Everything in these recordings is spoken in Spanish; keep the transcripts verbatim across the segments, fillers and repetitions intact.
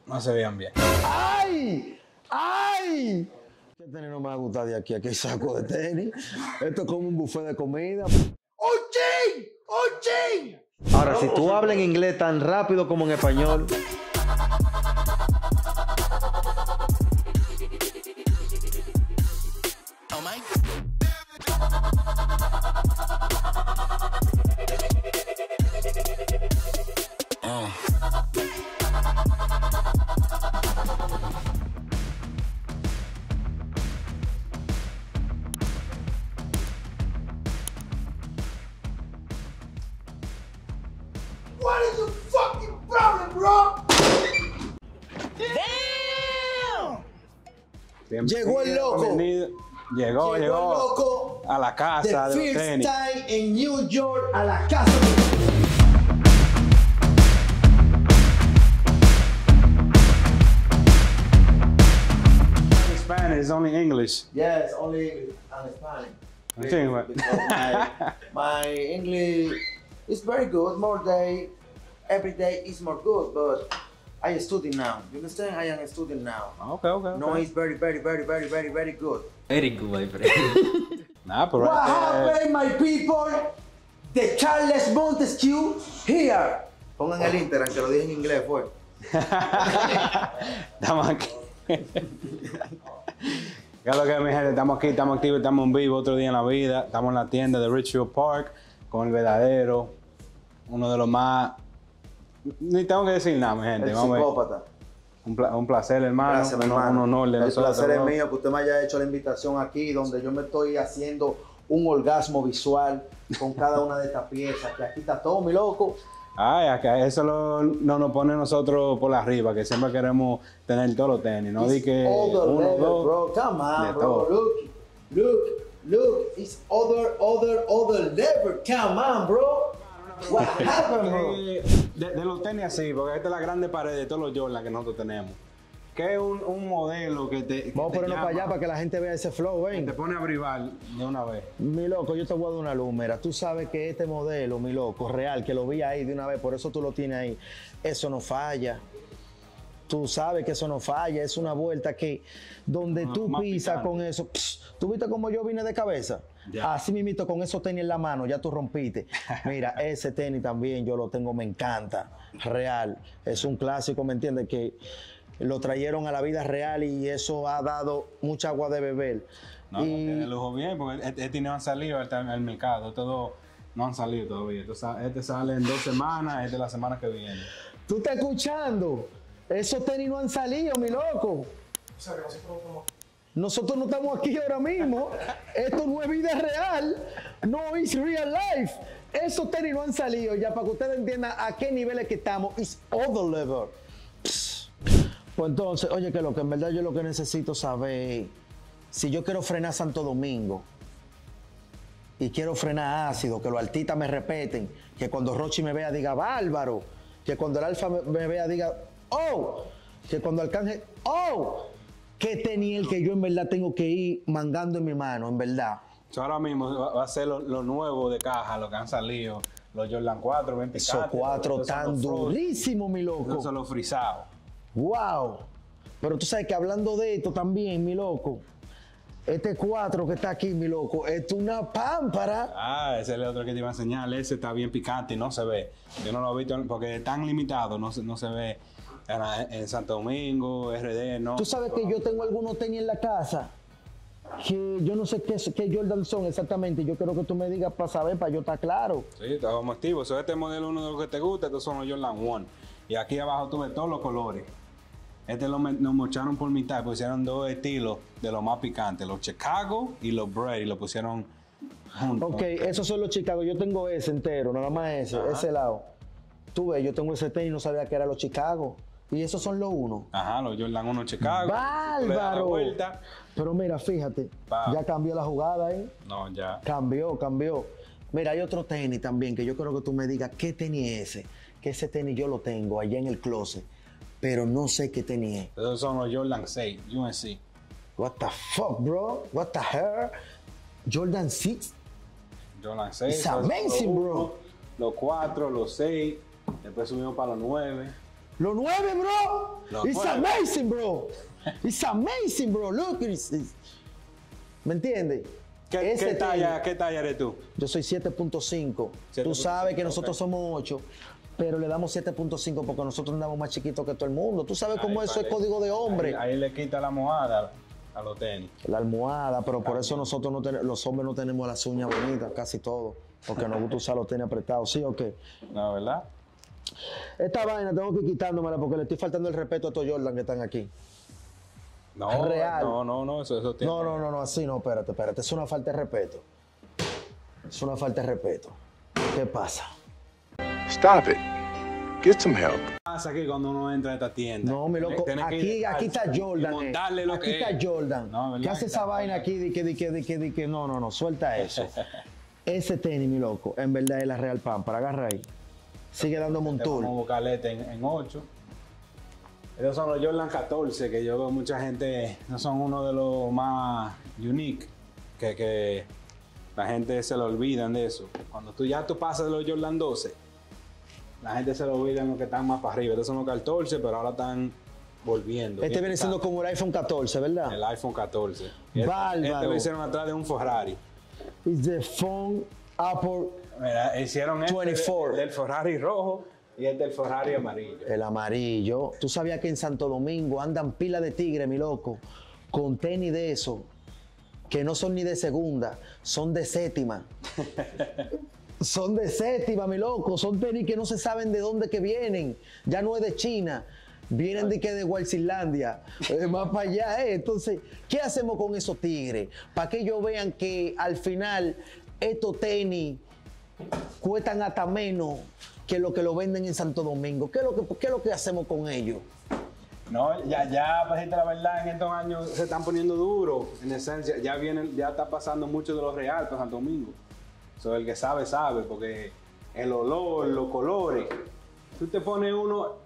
no se veían bien. ¡Ay! ¡Ay! ¿Qué tenis no me va a gustar de aquí? Aquí hay saco de tenis. Esto es como un buffet de comida. ¡Oye! ¡Oye! Ahora, si tú hablas en inglés tan rápido como en español... What is your fucking problem, bro? Damn. Llegó el loco. Bienvenido. Llegó, llegó, Llegó el loco. a la casa The de los first tenis. time en New York a la casa de... Spanish, it's only English. Yes, only English and Spanish. I think, but- Because my, my English is very good. More day, every day is more good. But I study now. You understand? I am studying now. Okay, okay, okay. No, it's very, very, very, very, very, very good. Very good, my friend. Nah, pero What eh, happened, my people? The Charles Montesquieu here. Pongan el Inter, que lo dije en inglés, fue. estamos aquí. ¿Qué es lo que, mi gente? Estamos aquí, estamos activos, estamos en vivo, otro día en la vida. Estamos en la tienda de Richfield Park con el verdadero, uno de los más... Ni tengo que decir nada, mi gente. El Vamos a ver. psicópata. Un, pla- un placer, hermano. Gracias, mi un, hermano. un honor de El nosotros. placer es ¿no? mío que usted me haya hecho la invitación aquí, donde yo me estoy haciendo un orgasmo visual con cada una de estas piezas. Que aquí está todo, mi loco. Ay, acá eso lo, no nos pone nosotros por arriba, que siempre queremos tener todos los tenis. No di que Other uno, level, dos, bro. Come on, de bro. todo. Look, look, look. It's other, other, other level. Come on, bro. What happened, bro? Eh, De, de los tenis así, porque esta es la grande pared de todos los Jordan que nosotros tenemos. Que es un, un modelo que te. que Vamos a te ponernos llama, para allá para que la gente vea ese flow, que te ven. pone a brivar de una vez. Mi loco, yo te voy a dar una luz, mira. Tú sabes que este modelo, mi loco, real, que lo vi ahí de una vez, por eso tú lo tienes ahí. Eso no falla. Tú sabes que eso no falla. Es una vuelta que donde Más- tú más pisas picante. con eso. Pss, ¿tú viste cómo yo vine de cabeza? Ya. Así mismito con esos tenis en la mano, ya tú rompiste. Mira, ese tenis también yo lo tengo, me encanta. Real. Es un clásico, ¿me entiendes? Que lo trajeron a la vida real y eso ha dado mucha agua de beber. No, no y tiene lujo bien, porque este, este no han salido está en el mercado. Todos no han salido todavía. Este, sa- este sale en dos semanas, este la semana que viene. ¿tú estás escuchando? Esos tenis no han salido, mi loco. Nosotros no estamos aquí ahora mismo. Esto no es vida real. No es real life. Esos tenis no han salido. Ya para que ustedes entiendan a qué niveles que estamos. It's other level. Psst. Pues entonces, oye, que lo que en verdad yo lo que necesito saber, si yo quiero frenar Santo Domingo y quiero frenar ácido, que los artistas me respeten, que cuando Rochi me vea diga bárbaro, que cuando el Alfa me, me vea diga oh, que cuando Arcángel, oh, que tenía el que yo en verdad tengo que ir mangando en mi mano, en verdad. So, ahora mismo va, va a ser lo, lo nuevo de caja, lo que han salido. Los Jordan cuatro, ven Esos picantes, cuatro esos son tan los frost, durísimos, mi esos loco. son los frisados. Wow. Pero tú sabes que hablando de esto también, mi loco, este cuatro que está aquí, mi loco, es una pámpara. Ah, ese es el otro que te iba a enseñar. Ese está bien picante y no se ve. Yo no lo he visto porque es tan limitado, no se, no se ve en, en Santo Domingo, R D, no. Tú sabes que yo tengo algunos tenis en la casa que yo no sé qué, qué Jordan son exactamente. Yo quiero que tú me digas para saber, para yo estar claro. Sí, estamos activos. So, este modelo uno de los que te gusta, estos son los Jordan uno. Y aquí abajo tú ves todos los colores. Este lo, me- lo mocharon por mitad, pusieron dos estilos de los más picantes, los Chicago y los Bread, y lo pusieron juntos. Ok, esos son los Chicago. Yo tengo ese entero, nada más ese, ese lado. Tú ves, yo tengo ese tenis y no sabía que eran los Chicago. Y esos son los uno. Ajá, los Jordan uno Chicago. Tú le das la ¡Bárbaro! vuelta. Pero mira, fíjate, Pa. ya cambió la jugada ahí. No, ya. Cambió, cambió. Mira, hay otro tenis también que yo quiero que tú me digas qué tenis es ese. Que ese tenis yo lo tengo allá en el closet, pero no sé qué tenis es. Esos son los Jordan seis, U N C. What the fuck, bro? What the hell? Jordan six? Jordan seis. It's esos son amazing, los bro. uno, Los cuatro, los seis. Después subimos para los nueve. Los nueve, bro. Los It's nueve. amazing, bro. It's amazing, bro. Look, it's, it's- ¿me entiendes? ¿Qué, Ese qué talla, tenis, ¿Qué talla eres tú? yo soy siete punto cinco. siete Tú punto sabes cinco, que nosotros ok. somos ocho, pero le damos siete punto cinco porque nosotros andamos más chiquitos que todo el mundo. Tú sabes cómo Ahí, eso vale. es código de hombre. Ahí, ahí le quita la mojada a los tenis. La almohada, pero por eso nosotros no tenemos, los hombres no tenemos las uñas bonitas, casi todo. Porque nos gusta usar los tenis apretados, ¿sí o qué? No, ¿verdad? Esta vaina tengo que ir quitándomela porque le estoy faltando el respeto a estos Jordan que están aquí. No, Real. no, no, no, eso, eso tiene. No, no, no, no, así no, espérate, espérate. Es una falta de respeto. Es una falta de respeto. ¿Qué pasa? Stop it. Get some help. ¿Qué pasa aquí cuando uno entra a esta tienda? No, mi loco, Tienes que aquí, ir aquí está y Jordan. eh. montarle lo Aquí que está es. Jordan. No, ¿verdad? ¿Qué hace esa Está- vaina aquí? Di que, di que, di que, di que, no, no, no, suelta eso. Ese tenis, mi loco, en verdad es la Real Pampa. Agarra ahí. Sigue dándome un tour. Como Bucalete en, en ocho. Esos son los Jordan catorce, que yo veo mucha gente, no son uno de los más unique, que, que la gente se le olvidan de eso. Cuando tú ya tú pasas de los Jordan doce, la gente se le olvida en los que están más para arriba. Estos son los catorce, pero ahora están volviendo. Este Bien viene siendo pisados. como el iPhone catorce, ¿verdad? El iPhone catorce. Y Este, Bárbaro. este lo hicieron atrás de un Ferrari. It's the phone Apple, Mira, hicieron este veinticuatro. de- del Ferrari rojo y este del Ferrari amarillo. el amarillo. Tú sabías que en Santo Domingo andan pila de tigre, mi loco, con tenis de eso, que no son ni de segunda, son de séptima. Son de séptima, mi loco. Son tenis que no se saben de dónde que vienen. Ya no es de China. Vienen de que de Guaycilandia. Eh, más para allá, ¿eh? Entonces, ¿qué hacemos con esos tigres? Para que ellos vean que al final estos tenis cuestan hasta menos que lo que lo venden en Santo Domingo. ¿Qué es lo que, qué es lo que hacemos con ellos? No, ya, ya, para decirte la verdad, en estos años se están poniendo duros. En esencia, ya vienen, ya está pasando mucho de lo real para Santo Domingo. So, el que sabe, sabe, porque el olor, los colores. Tú te pones uno,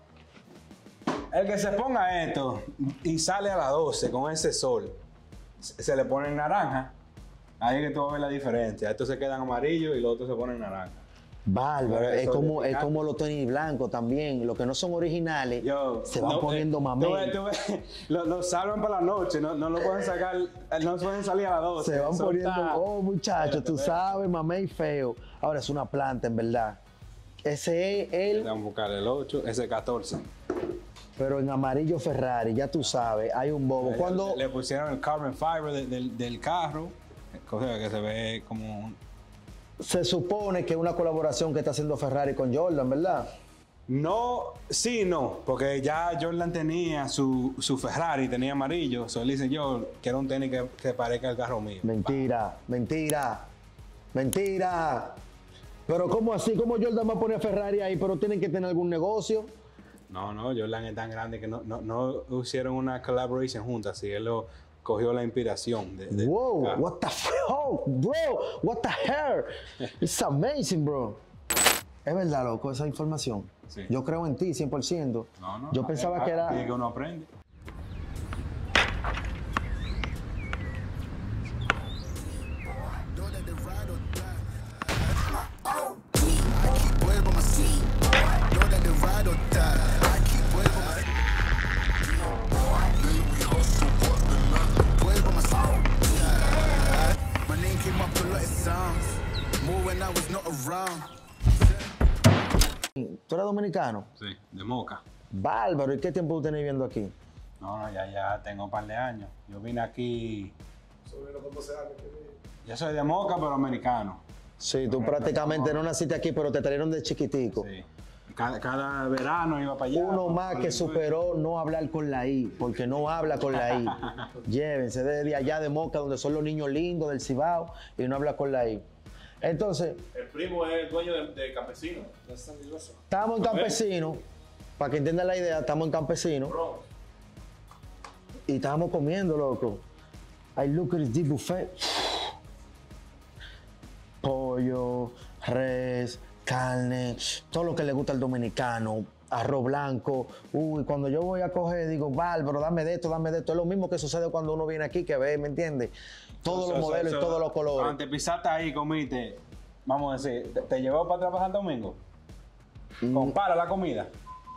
el que se ponga esto y sale a las doce con ese sol, se se le pone en naranja. Ahí es que tú vas a ver la diferencia. Estos se quedan amarillos y los otros se ponen naranja. Bárbaro, Eso es es como, es picante. como los tenis blancos también. Los que no son originales Yo, se van no, poniendo eh, mamey. tú ves- tú ves, Lo, lo salvan para la noche, no, no lo pueden sacar, eh, no pueden salir a las doce. Se van Eso poniendo, está- oh muchachos, tú Espérate, sabes, mamey feo. Ahora es una planta, en verdad. Ese es el, Vamos a buscar el ocho, ese catorce. pero en amarillo Ferrari, ya tú sabes, hay un bobo. Cuando, Le, le pusieron el carbon fiber de- del, del carro, cosa que se ve como un- se supone que es una colaboración que está haciendo Ferrari con Jordan, ¿verdad? No, sí, no, porque ya Jordan tenía su, su Ferrari, tenía amarillo, so él dice yo quiero un tenis que, que parezca el carro mío. Mentira, mentira, mentira. Pero ¿cómo así? ¿Cómo Jordan va a poner Ferrari ahí? Pero tienen que tener algún negocio. No, no, Jordan es tan grande que no, no, no hicieron una collaboration juntas, así él lo cogió la inspiración de, de- Wow, ah, what the fuck, bro, what the hell? It's amazing, bro. Es verdad, loco, esa información. Sí. Yo creo en ti, cien por ciento. No, no, Yo no, pensaba eh, que ah, era... y que uno aprende. Vuelvo más. No that the ride or die. I keep vuelvo más. Vuelvo más. My name came up a lot of sounds. More when I was not around. ¿Tú eres dominicano? Sí, de Moca. Bárbaro, ¿y qué tiempo tú tienes viviendo aquí? No, no, ya, ya tengo un par de años. Yo vine aquí. Yo soy de Moca, pero americano. Sí, tú prácticamente no naciste aquí, pero te trajeron de chiquitico. Sí. Cada, cada verano iba para allá. Uno más que superó no hablar con la I, porque no habla con la I. Llévense desde allá de Moca, donde son los niños lindos del Cibao, y no habla con la I. Entonces, El primo es el dueño de, de Campesino. de San Iloso. estamos en campesino, para que entiendan la idea, estamos en campesino, Bro, y estábamos comiendo, loco. I look at this buffet. Pollo, res, carne, todo lo que le gusta al dominicano, arroz blanco. Uy, cuando yo voy a coger, digo, bárbaro, dame de esto, dame de esto. Es lo mismo que sucede cuando uno viene aquí, que ve, ¿me entiendes? Todos los So, so, modelos so, y todos los colores. Antes pisaste ahí, comiste, vamos a decir, ¿te, te llevó para atrás para Santo Domingo? Mm. Compara la comida.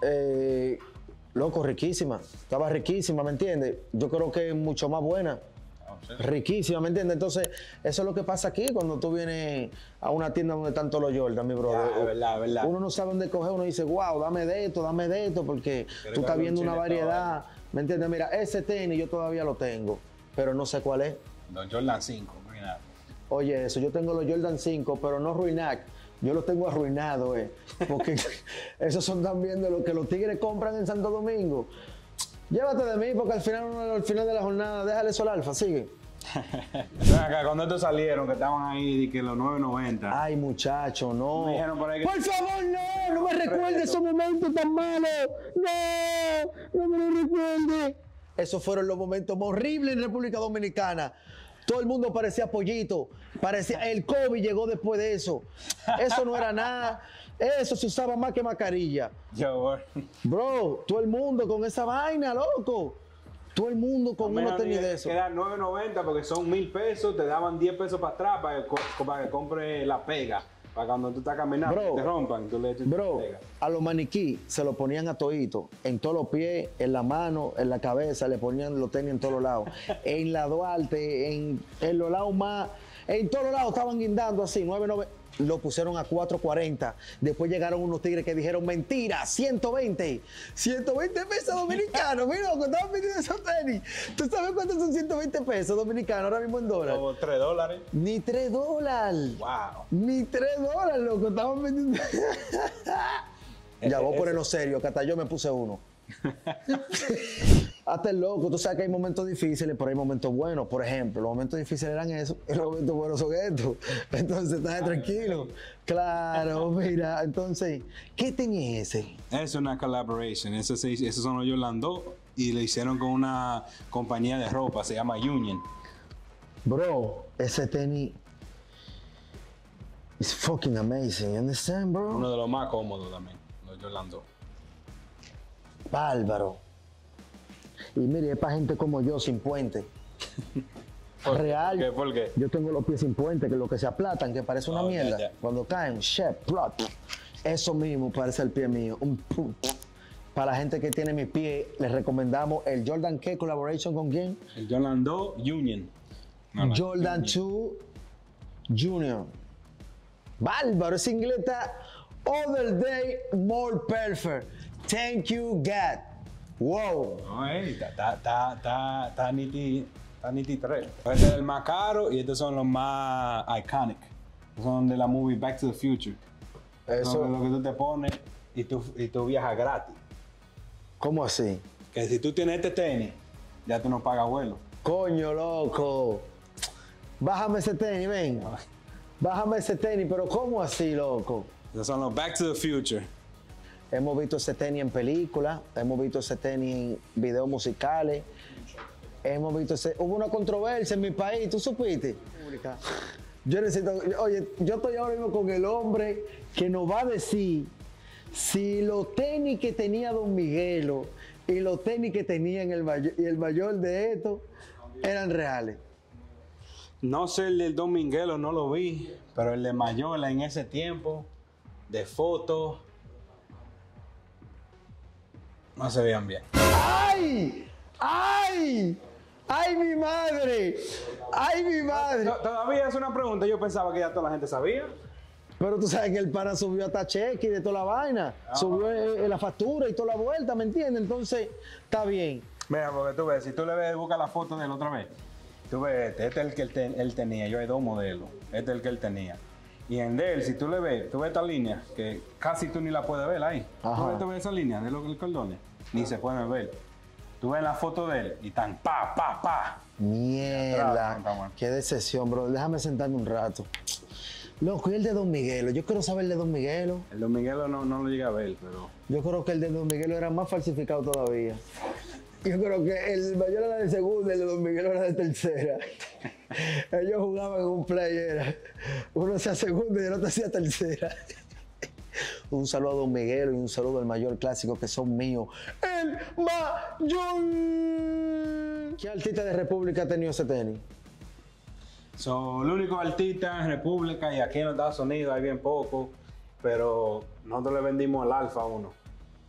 Eh, loco, riquísima. Estaba riquísima, ¿me entiendes? Yo creo que es mucho más buena. Riquísima, ¿me entiendes? Entonces, eso es lo que pasa aquí cuando tú vienes a una tienda donde están todos los Jordan, mi brother. Ya, es verdad, es verdad. Uno no sabe dónde coger, uno dice, wow, dame de esto, dame de esto, porque tú estás viendo una variedad. ¿Me entiendes? Mira, ese tenis yo todavía lo tengo, pero no sé cuál es. Los Jordan cinco, mira. Oye, eso, yo tengo los Jordan cinco, pero no ruinac. Yo los tengo arruinados, eh. Porque esos son también de los que los tigres compran en Santo Domingo. Llévate de mí, porque al final, al final de la jornada, déjale eso al Alfa, sigue. Acá, cuando estos salieron, que estaban ahí, que los nueve noventa. Ay, muchacho, no. Me dijeron por ahí que- Por favor, no, no me recuerde esos momentos tan malos. No, no me lo recuerde. Esos fueron los momentos más horribles en República Dominicana. Todo el mundo parecía pollito. Parecía, el COVID llegó después de eso. Eso no era nada. Eso se usaba más que mascarilla. Yo, Bro, todo el mundo con esa vaina, loco. Todo el mundo con unos tenis de eso. Quedan nueve noventa porque son mil pesos, te daban diez pesos para atrás para que, co- para que compre la pega. Para cuando tú estás caminando Bro, y te rompan, tú le eches Bro, pega. a los maniquí se lo ponían a todito, en todos los pies, en la mano, en la cabeza, le ponían los tenis en todos los lados. En la Duarte, en, en los lados más, en todos los lados estaban guindando así, nueve noventa. Lo pusieron a cuatro cuarenta. Después llegaron unos tigres que dijeron, mentira, ciento veinte. ciento veinte pesos dominicanos. Mira, cuando estaban vendiendo esos tenis. ¿Tú sabes cuántos son ciento veinte pesos dominicanos ahora mismo en dólares? Como tres dólares. Ni tres dólares. Wow. Ni tres dólares, loco. Estaban vendiendo. Ya, vos Ese- ponerlo serio, que hasta yo me puse uno. Hasta el loco, tú sabes que hay momentos difíciles, pero hay momentos buenos. Por ejemplo, los momentos difíciles eran esos y los momentos buenos son estos. Entonces, estás tranquilo. Claro, mira, entonces, ¿qué tenía ese? Es una collaboration. Esos, se- esos son los Jordan dos y lo hicieron con una compañía de ropa, se llama Union. Bro, ese tenis is fucking amazing, you understand, bro? Uno de los más cómodos también, los Jordan dos. Bárbaro. Y mire, es para gente como yo, sin puente. Real. ¿Qué? ¿Por qué? Yo tengo los pies sin puente, que lo que se aplatan, que parece una Oh, ya, mierda. ya. Cuando caen, shit, plot. Eso mismo parece el pie mío. Un pu- Para la gente que tiene mi pie, les recomendamos el Jordan K Collaboration con quién? El Jordan dos Union. No, no, Jordan Union. dos Junior. Bárbaro, ese inglés está other day more perfect. Thank you, God. Wow. No, ey, está, está, está, está, está niti, está niti tres. Este es el más caro y estos son los más iconic. Estos son de la movie Back to the Future. Eso, Son lo que tú te pones y tú, y tú viajas gratis. ¿cómo así? Que si tú tienes este tenis, ya tú no pagas vuelo. Coño, loco. Bájame ese tenis, ven. Bájame ese tenis, pero ¿cómo así, loco? Estos son los Back to the Future. Hemos visto ese tenis en películas, hemos visto ese tenis en videos musicales, hemos visto ese... Hubo una controversia en mi país, ¿tú supiste? Yo necesito... Oye, yo estoy ahora mismo con el hombre que nos va a decir si los tenis que tenía Don Miguelo y los tenis que tenía en el mayor, y el mayor de estos eran reales. No sé el del Don Miguelo, no lo vi, pero el de Mayola en ese tiempo, de fotos, no se veían bien. ¡Ay! ¡Ay! ¡Ay, mi madre! ¡Ay, mi madre! To- Todavía es una pregunta, yo pensaba que ya toda la gente sabía. Pero tú sabes que el pana subió hasta cheque y de toda la vaina. Subió eh, la factura y toda la vuelta, ¿me entiendes? Entonces, está bien. Mira, porque tú ves, si tú le ves, busca la foto de él otra vez. Tú ves, este, este es el que él, te- él tenía, yo hay dos modelos, este es el que él tenía. Y en de él, si tú le ves, tú ves esta línea, que casi tú ni la puedes ver ahí. Ajá. Tú ves, tú ves esa línea de los cordones, ni se pueden ver. Tú ves la foto de él y están pa, pa, pa. Mierda. Está bueno. Qué decepción, bro. Déjame sentarme un rato. Loco, y el de Don Miguelo. Yo quiero saber el de Don Miguelo. El Don Miguelo no, no lo llega a ver, pero... Yo creo que el de Don Miguelo era más falsificado todavía. Yo creo que el mayor era de segunda y el de Don Miguelo era de tercera. Ellos jugaban en un play, era. Uno hacía segunda y el otro hacía tercera. Un saludo a Don Miguelo y un saludo al mayor clásico que son míos. ¡El mayor! ¿Qué artista de República ha tenido ese tenis? Son los únicos artistas en República y aquí en los Estados Unidos hay bien poco, pero nosotros le vendimos el Alfa a uno.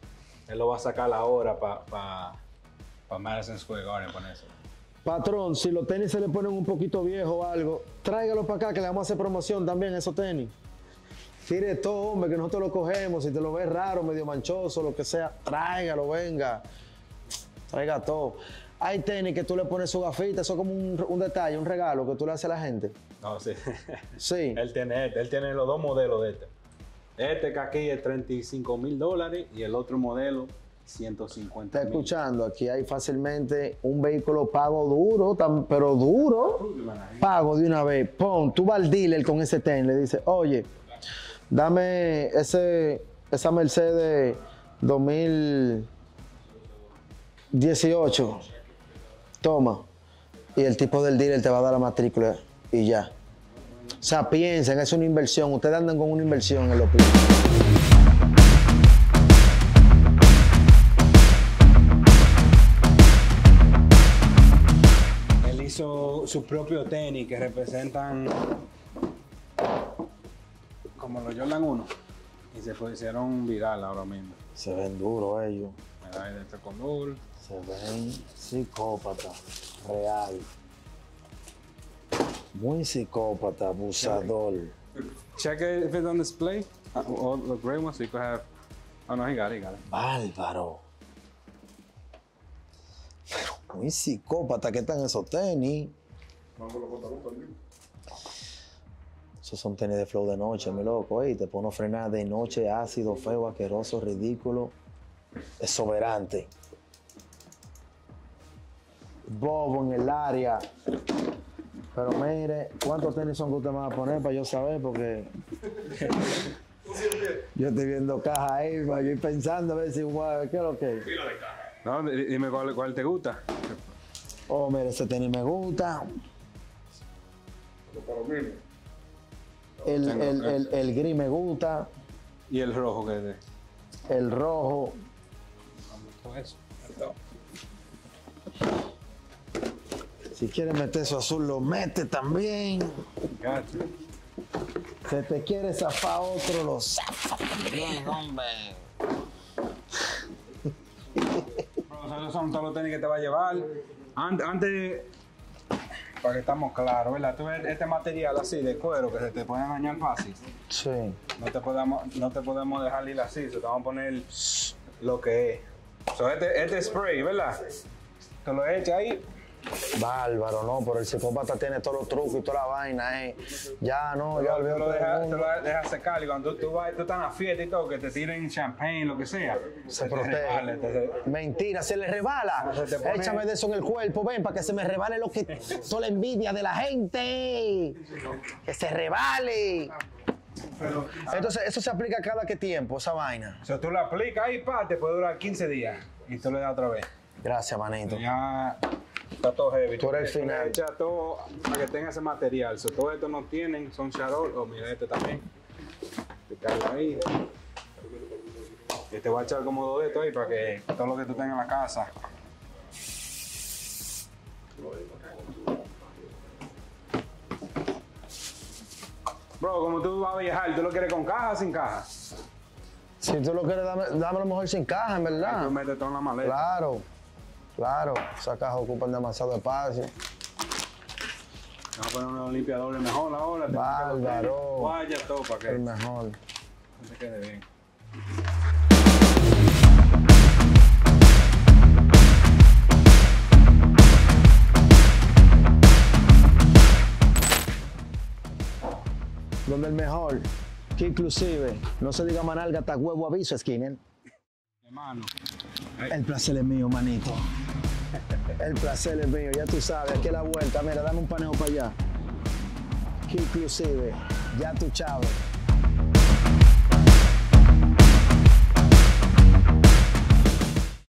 Él lo va a sacar ahora para pa, pa Madison Square Garden con eso. Patrón, si los tenis se le ponen un poquito viejos o algo, tráigalo para acá que le vamos a hacer promoción también a esos tenis. Tire todo, hombre, que nosotros lo cogemos. Si te lo ves raro, medio manchoso, lo que sea, tráigalo, venga. Traiga todo. Hay tenis que tú le pones su gafita, eso es como un, un detalle, un regalo que tú le haces a la gente. No, sí. Sí. Él tiene este, él tiene los dos modelos de este. Este que aquí es treinta y cinco mil dólares y el otro modelo ciento cincuenta Está mil. escuchando, aquí hay fácilmente un vehículo pago duro, tan- pero duro, pago de una vez. Pon, tú vas al dealer con ese tenis, le dices, oye, dame ese, esa Mercedes dos mil dieciocho, toma. Y el tipo del dealer te va a dar la matrícula y ya. O sea, piensen, es una inversión. Ustedes andan con una inversión en los pies. Él hizo su propio tenis que representan como los Jordan uno y se hicieron viral ahora mismo. Se ven duros ellos. Me da de este color. Se ven psicópatas, real. Muy psicópata, abusador. Check it if it's on display. Uh, all the gray ones, so you could have. Oh no, he got it, he got it. Bárbaro. Pero muy psicópata que están esos tenis. Esos son tenis de flow de noche, mi loco. Y te pone a frenar de noche, ácido, feo, asqueroso, ridículo, exuberante. Bobo en el área. Pero mire, ¿cuántos tenis son que usted me va a poner para yo saber? Porque yo estoy viendo cajas ahí, para yo ir pensando a ver si, guau, ¿qué es lo que es? No, di- dime cuál, cuál te gusta. Oh, mire, ese tenis me gusta. El, el, el, el gris me gusta. Y el rojo que es de. El rojo. Todo eso. Si quieres meter su azul, lo mete también. Gotcha. Si te quiere zafar otro, lo zafa también, hombre. Bro, esos son todos los tenis que te va a llevar. Ant- Antes, para que estamos claros, ¿verdad? Tú ves este material así de cuero que se te puede dañar fácil. Sí. No te podemos, no te podemos dejar ir así, so te vamos a poner lo que es. So, este, este spray, ¿verdad? Te lo echas ahí. Bárbaro, no, pero el psicópata tiene todos los trucos y toda la vaina, eh. Ya, no, ya Te olvidó lo todo el dejas mundo. deja secar y cuando tú, tú, vas, tú estás en la fiesta y todo, que te tiren champagne, lo que sea, Se te protege. resbala, te- Mentira, se le resbala. Se te pone- Échame de eso en el cuerpo, ven, para que se me rebale lo que toda la envidia de la gente. Que se rebale. Entonces, eso se aplica cada qué tiempo, esa vaina. So, tú lo aplicas ahí, pa, te puede durar quince días y tú le das otra vez. Gracias, manito. Ya está todo heavy. Tú eres el Tú le final. echas todo para que tenga ese material. So, todos estos no tienen, son charol. O mira, este también. Te carga ahí. Y te voy a echar como dos de estos ahí para que todo lo que tú tengas en la casa. Bro, como tú vas a viajar, ¿tú lo quieres con caja o sin caja? Si tú lo quieres, dame, dame lo mejor sin caja, en verdad. Tú metes todo en la maleta. Claro, claro. Esas cajas ocupan demasiado espacio. Vamos a poner unos limpiadores mejor ahora. te Bárbaro. quitas los tenis, Guaya todo para que El mejor. no te quede bien. Donde el mejor, que inclusive, no se diga manalga, hasta huevo aviso, Skinner. Hermano. El placer es mío, manito. El placer es mío, ya tú sabes, aquí a la vuelta. Mira, dame un paneo para allá. Que inclusive, ya tú, chavo.